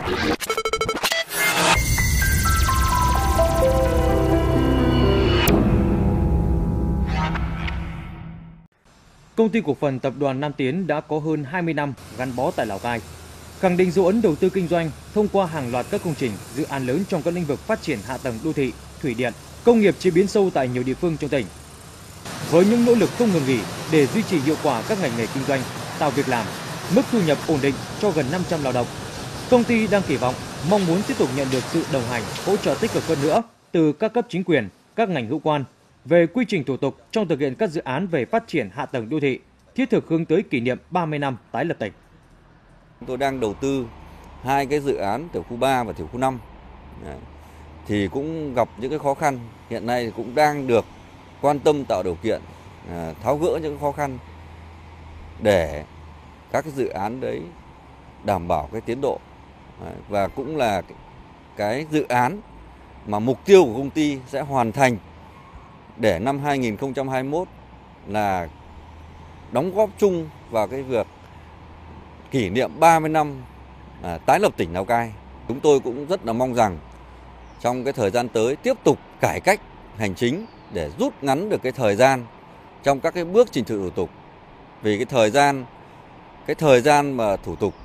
Công ty cổ phần Tập đoàn Nam Tiến đã có hơn 20 năm gắn bó tại Lào Cai, khẳng định dấu ấn đầu tư kinh doanh thông qua hàng loạt các công trình, dự án lớn trong các lĩnh vực phát triển hạ tầng đô thị, thủy điện, công nghiệp chế biến sâu tại nhiều địa phương trong tỉnh. Với những nỗ lực không ngừng nghỉ để duy trì hiệu quả các ngành nghề kinh doanh, tạo việc làm, mức thu nhập ổn định cho gần 500 lao động, công ty đang kỳ vọng mong muốn tiếp tục nhận được sự đồng hành, hỗ trợ tích cực hơn nữa từ các cấp chính quyền, các ngành hữu quan về quy trình thủ tục trong thực hiện các dự án về phát triển hạ tầng đô thị, thiết thực hướng tới kỷ niệm 30 năm tái lập tỉnh. Tôi đang đầu tư hai cái dự án tiểu khu 3 và tiểu khu 5. Thì cũng gặp những cái khó khăn, hiện nay cũng đang được quan tâm tạo điều kiện tháo gỡ những khó khăn để các cái dự án đấy đảm bảo cái tiến độ. Và cũng là cái dự án mà mục tiêu của công ty sẽ hoàn thành để năm 2021 là đóng góp chung vào cái việc kỷ niệm 30 năm tái lập tỉnh Lào Cai. Chúng tôi cũng rất là mong rằng trong cái thời gian tới tiếp tục cải cách hành chính để rút ngắn được cái thời gian trong các cái bước trình tự thủ tục. Vì cái thời gian mà thủ tục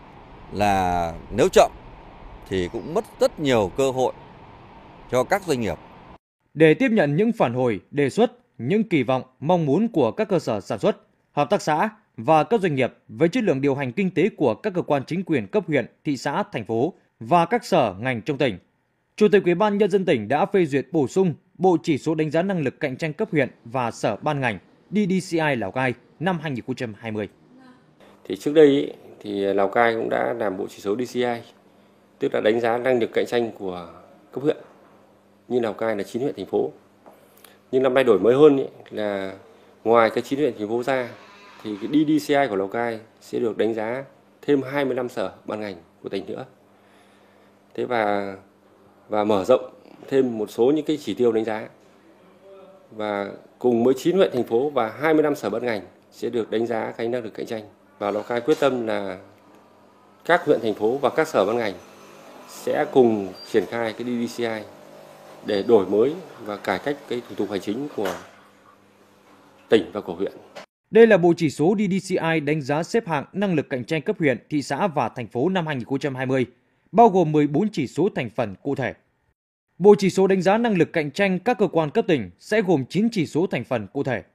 là nếu chậm thì cũng mất rất nhiều cơ hội cho các doanh nghiệp. Để tiếp nhận những phản hồi, đề xuất, những kỳ vọng, mong muốn của các cơ sở sản xuất, hợp tác xã và các doanh nghiệp với chất lượng điều hành kinh tế của các cơ quan chính quyền cấp huyện, thị xã, thành phố và các sở ngành trong tỉnh, Chủ tịch Ủy ban Nhân dân tỉnh đã phê duyệt bổ sung Bộ Chỉ số đánh giá năng lực cạnh tranh cấp huyện và sở ban ngành DDCI Lào Cai năm 2020. Thì trước đây thì Lào Cai cũng đã làm bộ chỉ số DCI, tức là đánh giá năng lực cạnh tranh của cấp huyện. Như Lào Cai là 9 huyện thành phố. Nhưng năm nay đổi mới hơn là ngoài cái 9 huyện thành phố ra thì cái DDCI của Lào Cai sẽ được đánh giá thêm 25 sở ban ngành của tỉnh nữa. Thế và mở rộng thêm một số những cái chỉ tiêu đánh giá. Và cùng với 9 huyện thành phố và 25 sở ban ngành sẽ được đánh giá cái năng lực cạnh tranh. Và Lào Cai quyết tâm là các huyện thành phố và các sở ban ngành sẽ cùng triển khai cái DDCI để đổi mới và cải cách cái thủ tục hành chính của tỉnh và của huyện. Đây là bộ chỉ số DDCI đánh giá xếp hạng năng lực cạnh tranh cấp huyện, thị xã và thành phố năm 2020, bao gồm 14 chỉ số thành phần cụ thể. Bộ chỉ số đánh giá năng lực cạnh tranh các cơ quan cấp tỉnh sẽ gồm 9 chỉ số thành phần cụ thể.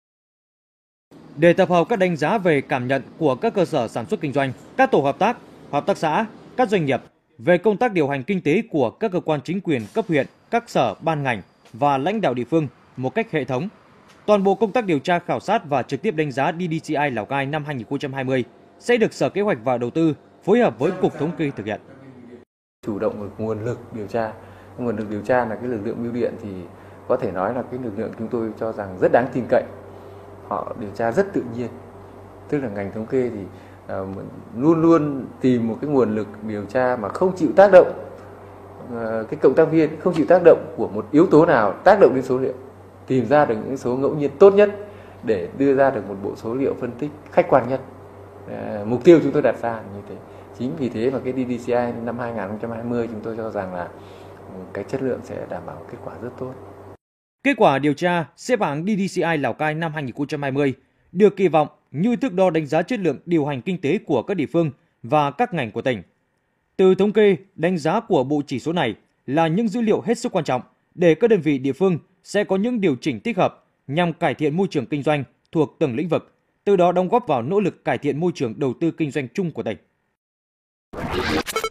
Để tập hợp các đánh giá về cảm nhận của các cơ sở sản xuất kinh doanh, các tổ hợp tác xã, các doanh nghiệp về công tác điều hành kinh tế của các cơ quan chính quyền cấp huyện, các sở ban ngành và lãnh đạo địa phương một cách hệ thống, toàn bộ công tác điều tra khảo sát và trực tiếp đánh giá DDCI Lào Cai năm 2020 sẽ được Sở Kế hoạch và Đầu tư phối hợp với Cục Thống kê thực hiện. Chủ động được nguồn lực điều tra. Nguồn lực điều tra là cái lực lượng bưu điện thì có thể nói là cái lực lượng chúng tôi cho rằng rất đáng tin cậy. Họ điều tra rất tự nhiên. Tức là ngành thống kê thì luôn luôn tìm một cái nguồn lực điều tra mà không chịu tác động, cái cộng tác viên không chịu tác động của một yếu tố nào tác động đến số liệu, tìm ra được những số ngẫu nhiên tốt nhất để đưa ra được một bộ số liệu phân tích khách quan nhất. Mục tiêu chúng tôi đặt ra như thế. Chính vì thế mà cái DDCI năm 2020 chúng tôi cho rằng là cái chất lượng sẽ đảm bảo kết quả rất tốt. Kết quả điều tra xếp hạng DDCI Lào Cai năm 2020 được kỳ vọng như thước đo đánh giá chất lượng điều hành kinh tế của các địa phương và các ngành của tỉnh. Từ thống kê, đánh giá của bộ chỉ số này là những dữ liệu hết sức quan trọng để các đơn vị địa phương sẽ có những điều chỉnh thích hợp nhằm cải thiện môi trường kinh doanh thuộc từng lĩnh vực, từ đó đóng góp vào nỗ lực cải thiện môi trường đầu tư kinh doanh chung của tỉnh.